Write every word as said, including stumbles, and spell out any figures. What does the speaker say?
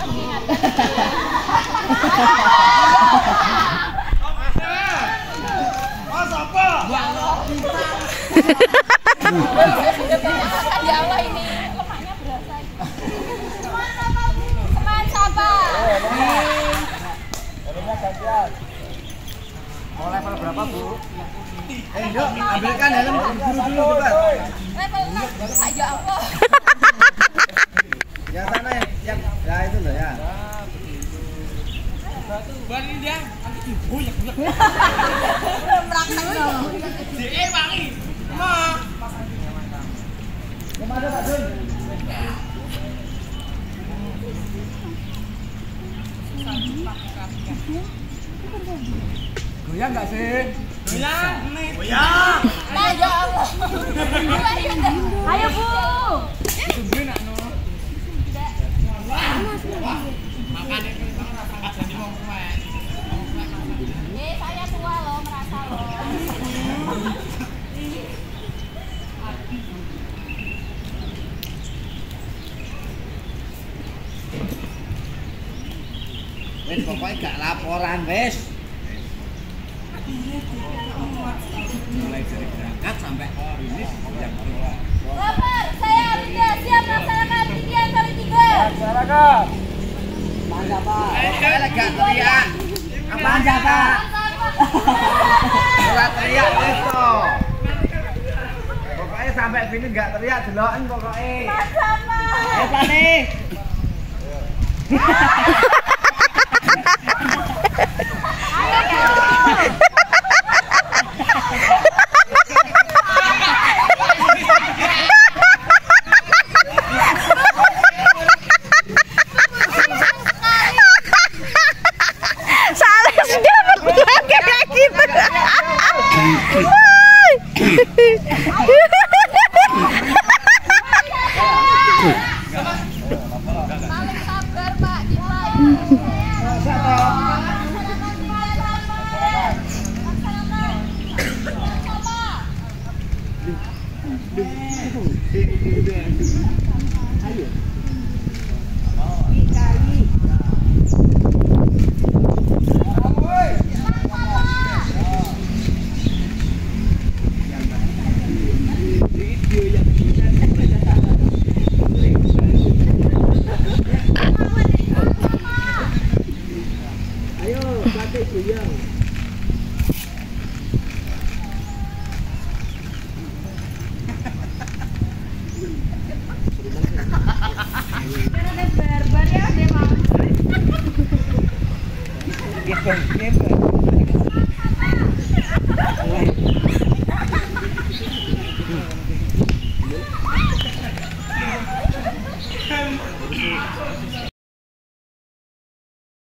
Mas apa? Ya Allah ini lemaknya berasa. Seman siapa? Helmnya gantian. Mau level berapa, Bu? Eh, Nduk, ambilkan helm dulu dulu cepat. Level enam. Ya Allah. Yang sana yang yang ya itu loh ya. Ban ini dia, nanti diboyak. Praktek dong. Eh, wangi. Ma. Kemana Pak Dun? Goyang nggak sih? Goyang, nih. Goyang. Nah, ya Allah. Ayo, Bu. Tungguin nak no. Makan itu angkat jadi mau kuat. Eh, saya tua loh, merasa loh. Wes pokoknya gak laporan wes. Mulai dari berangkat sampai finish jam dua. Lapor, saya tidak siap melaksanakan tiga kali tiga. Masyarakat. Manja Pak. Pokoknya lagi teriak. Apaan Pak? Ora teriak wes toh. Pokoknya sampai finish gak teriak deloken pokoknya. Sama. Eh Pak nih. Paling sabar Pak Dimai.